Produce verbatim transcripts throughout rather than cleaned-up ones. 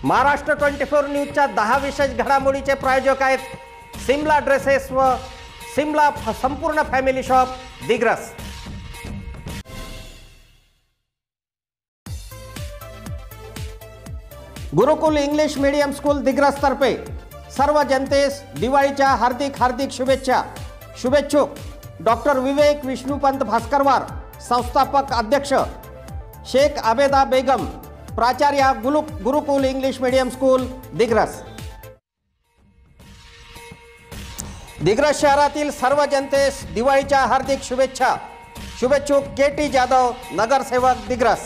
Maharashtra twenty four न्यूजच्या दहा विशेष घडामोडीचे प्रायोजक आहेत सिमला ड्रेसेस व सिमला संपूर्ण family shop Digras. Gurukul English medium school Digras तर्फे सर्व जनतेस दिवाळीच्या हार्दिक हार्दिक शुभेच्छा। शुभेच्छुक डॉक्टर विवेक विष्णुपंत भास्करवार, संस्थापक अध्यक्ष शेख आबेदा बेगम, प्राचार्य गुरु Gurukul English medium school Digras. Digras शहरातील सर्व जनतेस दिवाळीच्या हार्दिक शुभेच्छा। शुभेच्छुक के टी जाधव, नगरसेवक दिग्रस।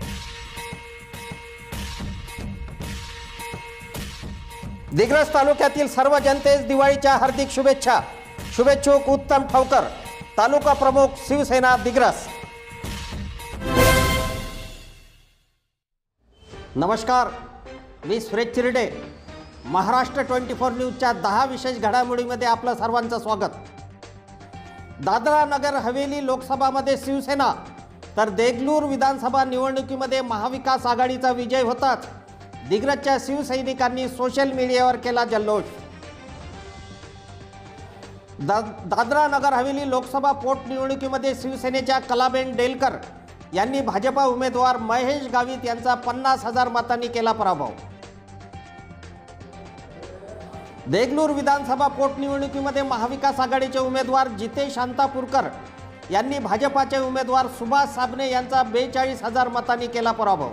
दिग्रस तालुक्यातील सर्व जनतेस दिवाळीच्या हार्दिक शुभेच्छा। शुभेच्छुक उत्तम ठवकर, तालुका प्रमुख शिवसेना दिग्रस। नमस्कार, मी सुरेश चिरडे। महाराष्ट्र ट्वेंटी फोर न्यूजच्या दहा विशेष घडामोडीमध्ये आपलं सर्वांचं स्वागत। दादरा नगर हवेली लोकसभामध्ये शिवसेना तर देगलूर विधानसभा निवडणुकीमध्ये महाविकास आघाडीचा विजय होताच दिग्रसच्या शिवसैनिकांनी सोशल मीडियावर केला जल्लोष। दा दादरा नगर हवेली लोकसभा पोटनिवडणुकीमध्ये शिवसेनेच्या कलाबेन डेलकर यांनी भाजपा उमेदवार महेश गावित यांचा पन्नास हजार मतांनी केला पराभव। देगलूर विधानसभा पोटनिवडणुकीमध्ये महाविकास आघाडीचे उमेदवार जितेश शांतापूरकर यांनी भाजपाचे उमेदवार सुभाष साबणे यांचा बेचाळीस हजार मतांनी केला पराभव।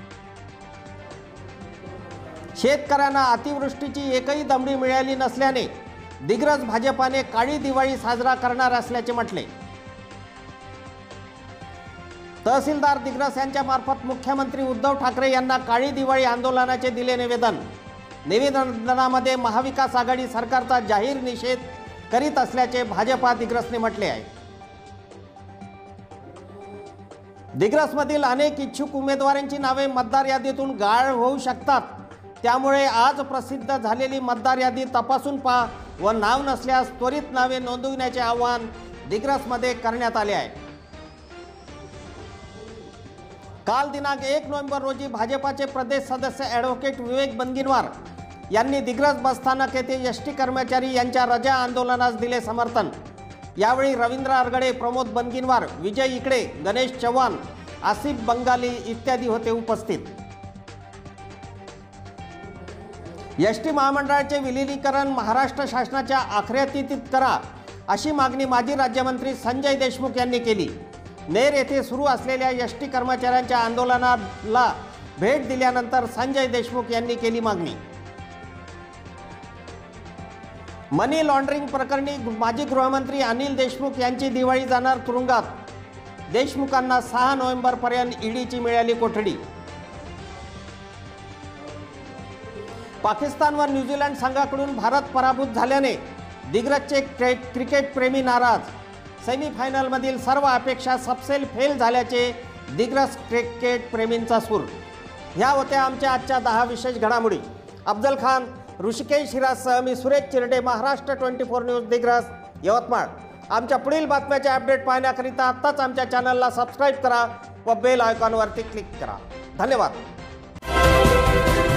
शेतकऱ्यांना अतिवृष्टीची एकही दमडी मिळाली नसल्याने दिग्रस भाजपाने काळी दिवाळी साजरा करणार असल्याचे म्हटले। तहसीलदार दिग्रस यांच्या मार्फत मुख्यमंत्री उद्धव ठाकरे यांना काळी दिवाळी आंदोलनाचे दिले निवेदन। निवेदनामध्ये महाविकास आघाडी सरकारचा जाहीर निषेध करीत असल्याचे भाजपा दिग्रसने म्हटले आहे। दिग्रसमधील अनेक इच्छुक उमेदवारांची नावे मतदार यादीतून गाळ होऊ शकतात, त्यामुळे आज प्रसिद्ध झालेली मतदार यादी तपासून पहा व नाव नसल्यास त्वरित नावे नोंदविण्याचे आवाहन दिग्रसमध्ये करण्यात आले आहे। काल दिनांक एक नोव्हेंबर रोजी भाजपाचे प्रदेश सदस्य ॲडव्होकेट विवेक बनगिनवार यांनी दिग्रस बसस्थानक येथे एस टी कर्मचारी यांच्या रजा आंदोलनास दिले समर्थन। यावेळी रवींद्र आरगडे, प्रमोद बनगिनवार, विजय इकडे, गणेश चव्हाण, आसिफ बंगाली इत्यादी होते उपस्थित। एस टी महामंडळाचे विलीनीकरण महाराष्ट्र शासनाच्या आखत्यारीत करा अशी मागणी माजी राज्यमंत्री संजय देशमुख यांनी केली। नेर येथे सुरू असलेल्या एस टी कर्मचाऱ्यांच्या आंदोलनाला भेट दिल्यानंतर संजय देशमुख यांनी केली मागणी। मनी लॉन्ड्रिंग प्रकरणी माजी गृहमंत्री अनिल देशमुख यांची दिवाळी जाणार तुरुंगात। देशमुखांना सहा नोव्हेंबर पर्यंत ईडीची मिळाली कोठडी। पाकिस्तान व न्यूझीलंड संघाकडून भारत पराभूत झाल्याने दिग्रसचे क्रिकेट प्रेमी नाराज। सेमीफायनलमधील सर्व अपेक्षा सबसेल फेल झाल्याचे दिग्रस क्रिकेट प्रेमींचा सूर। ह्या होत्या आमच्या आजच्या दहा विशेष घडामोडी। अफजल खान, ऋषिकेश हिराजसह मी Suresh Chirde, Maharashtra twenty four news Digras, Yavatmal. आमच्या पुढील बातम्याचे अपडेट पाहण्याकरिता आत्ताच आमच्या चॅनलला सबस्क्राईब करा व बेल आयकॉनवरती क्लिक करा। धन्यवाद।